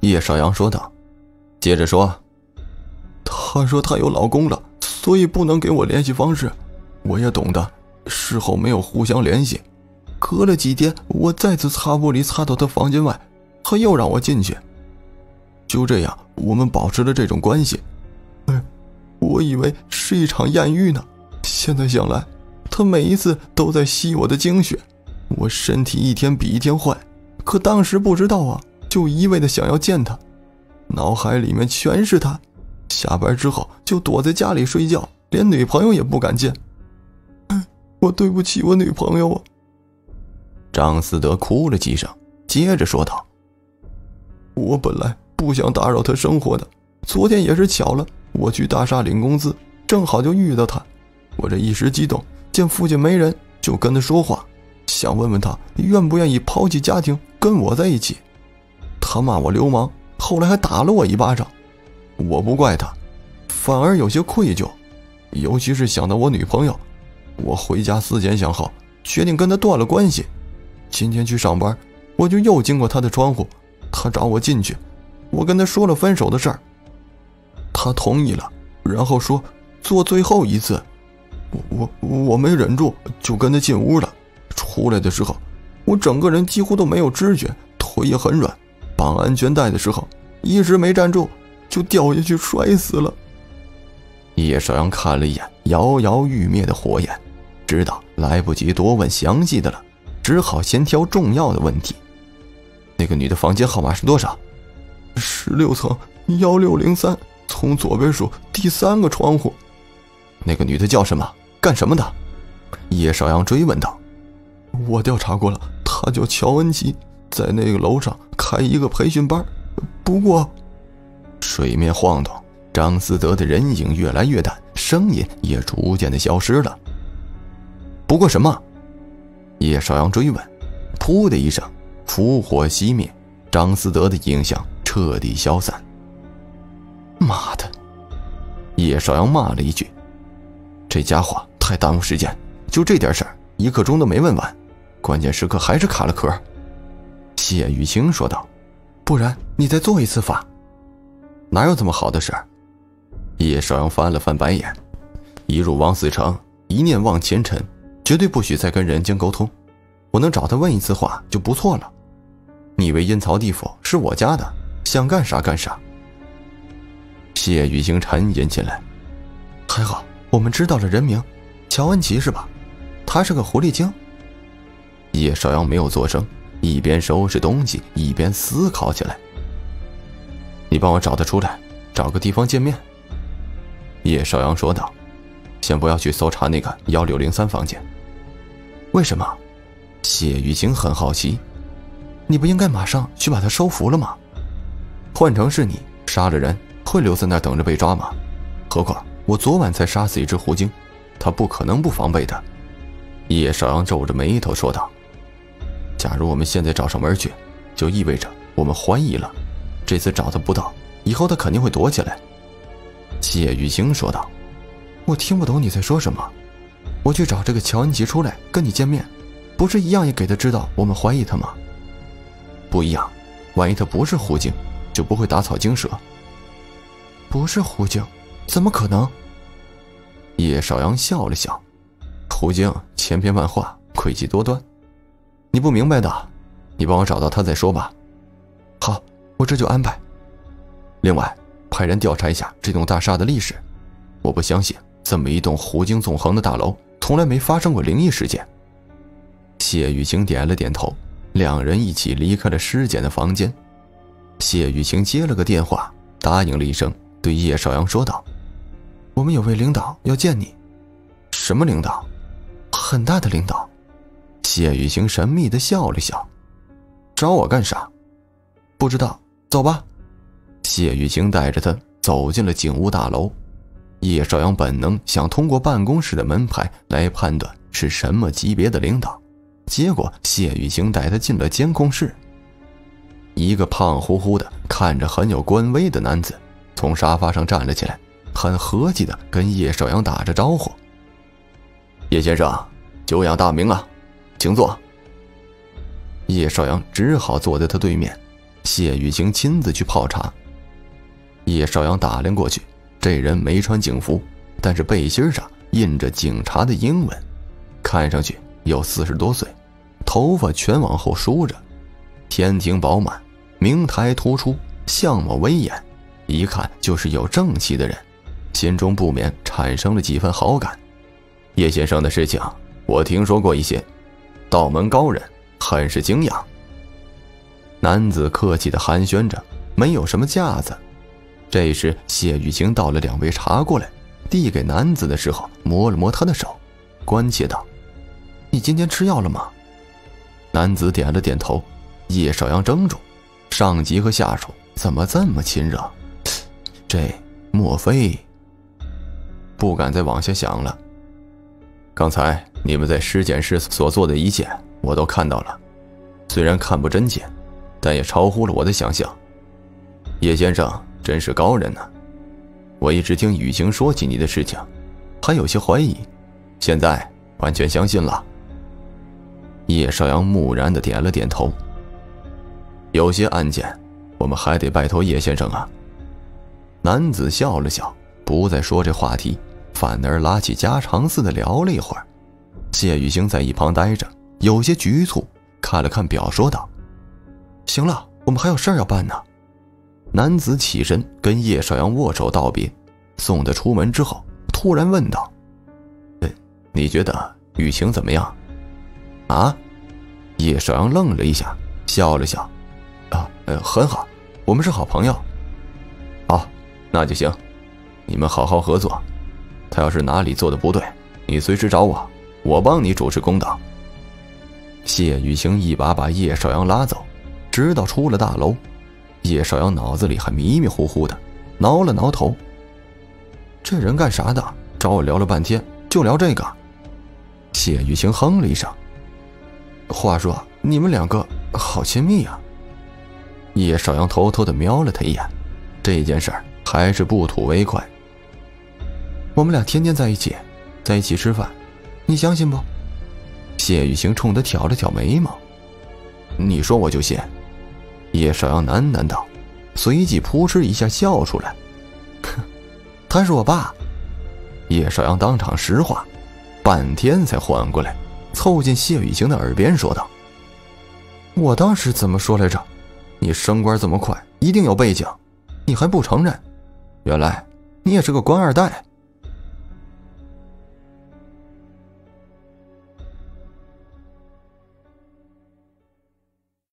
叶少阳说道。接着说，她说她有老公了，所以不能给我联系方式。我也懂得，事后没有互相联系。隔了几天，我再次擦玻璃擦到她房间外，她又让我进去。就这样，我们保持了这种关系。我以为是一场艳遇呢，现在想来，她每一次都在吸我的精血，我身体一天比一天坏，可当时不知道啊，就一味的想要见她，脑海里面全是她。下班之后就躲在家里睡觉，连女朋友也不敢见。我对不起我女朋友啊。张思德哭了几声，接着说道，我本来不想打扰她生活的，昨天也是巧了，我去大厦领工资，正好就遇到她。我这一时激动，见附近没人，就跟她说话，想问问她愿不愿意抛弃家庭跟我在一起。她骂我流氓，后来还打了我一巴掌。我不怪她，反而有些愧疚，尤其是想到我女朋友。我回家思前想后，决定跟她断了关系。今天去上班，我就又经过她的窗户，她找我进去，我跟她说了分手的事儿，她同意了，然后说做最后一次。我没忍住，就跟她进屋了。出来的时候，我整个人几乎都没有知觉，腿也很软，绑安全带的时候一直没站住，就掉下去摔死了。叶少阳看了一眼摇摇欲灭的火焰，知道来不及多问详细的了，只好先挑重要的问题。那个女的房间号码是多少？16层1603，从左边数第3个窗户。那个女的叫什么？干什么的？叶少阳追问道。我调查过了，她叫乔恩吉，在那个楼上开一个培训班。不过，水面晃动，张思德的人影越来越淡，声音也逐渐的消失了。不过什么？叶少阳追问。噗的一声，烛火熄灭，张思德的影像彻底消散。妈的！叶少阳骂了一句，这家伙太耽误时间，就这点事儿1刻钟都没问完，关键时刻还是卡了壳。谢雨晴说道，不然你再做一次法。哪有这么好的事儿？叶少阳翻了翻白眼，一入枉死城，一念忘前尘，绝对不许再跟人间沟通。我能找他问一次话就不错了。你以为阴曹地府是我家的，想干啥干啥。谢雨晴沉吟起来，还好我们知道了人名，乔恩琪是吧？他是个狐狸精。叶少阳没有作声，一边收拾东西一边思考起来。你帮我找他出来，找个地方见面。叶少阳说道，先不要去搜查那个1603房间。为什么？谢雨晴很好奇。你不应该马上去把他收服了吗？换成是你杀了人，会留在那儿等着被抓吗？何况我昨晚才杀死一只狐精，他不可能不防备的。叶少阳皱着眉头说道，假如我们现在找上门去，就意味着我们怀疑了，这次找他不到，以后他肯定会躲起来。谢雨晴说道，我听不懂你在说什么。我去找这个乔恩吉出来跟你见面，不是一样也给他知道我们怀疑他吗？不一样，万一他不是狐精，就不会打草惊蛇。不是狐精？怎么可能？叶少阳笑了笑，狐精千变万化，诡计多端，你不明白的，你帮我找到他再说吧。好，我这就安排。另外，派人调查一下这栋大厦的历史，我不相信这么一栋狐精纵横的大楼从来没发生过灵异事件。谢雨晴点了点头，两人一起离开了尸检的房间。谢雨晴接了个电话，答应了一声，对叶少阳说道，我们有位领导要见你。什么领导？很大的领导。谢雨晴神秘地笑了笑，找我干啥？不知道，走吧。谢雨晴带着他走进了警务大楼。叶少阳本能想通过办公室的门牌来判断是什么级别的领导，结果谢雨晴带他进了监控室。一个胖乎乎的看着很有官威的男子从沙发上站了起来，很和气的跟叶少阳打着招呼，叶先生，久仰大名啊，请坐。叶少阳只好坐在他对面， 谢雨晴亲自去泡茶。叶少阳打量过去，这人没穿警服，但是背心上印着警察的英文，看上去有40多岁，头发全往后梳着，天庭饱满，名台突出，相貌威严，一看就是有正气的人，心中不免产生了几分好感。叶先生的事情我听说过一些，道门高人，很是敬仰。男子客气地寒暄着，没有什么架子。这时谢雨晴倒了2杯茶过来，递给男子的时候摸了摸他的手，关切道：你今天吃药了吗？男子点了点头。叶少阳怔住，上级和下属怎么这么亲热？这莫非……不敢再往下想了。刚才你们在尸检室所做的一切我都看到了，虽然看不真切，但也超乎了我的想象。叶先生真是高人呢。我一直听雨晴说起你的事情，还有些怀疑，现在完全相信了。叶少阳木然地点了点头。有些案件我们还得拜托叶先生啊。男子笑了笑，不再说这话题，反而拉起家常似的聊了一会儿。谢雨晴在一旁待着，有些局促，看了看表说道：行了，我们还有事儿要办呢。男子起身跟叶少阳握手道别，送他出门之后突然问道：你觉得雨晴怎么样啊？叶少阳愣了一下，笑了笑：很好，我们是好朋友。好，那就行，你们好好合作，他要是哪里做的不对，你随时找我，我帮你主持公道。谢雨晴一把把叶少阳拉走，直到出了大楼。叶少阳脑子里还迷迷糊糊的，挠了挠头。这人干啥的？找我聊了半天，就聊这个。谢雨晴哼了一声。话说你们2个好亲密啊。叶少阳偷偷地瞄了他一眼，这件事儿还是不吐为快。我们俩天天在一起吃饭，你相信不？谢雨晴冲他挑了挑眉毛。你说我就信。叶少阳喃喃道，随即扑哧一下笑出来。他是我爸。叶少阳当场石化，半天才缓过来，凑近谢雨晴的耳边说道：我当时怎么说来着？你升官这么快，一定有背景，你还不承认？原来你也是个官二代。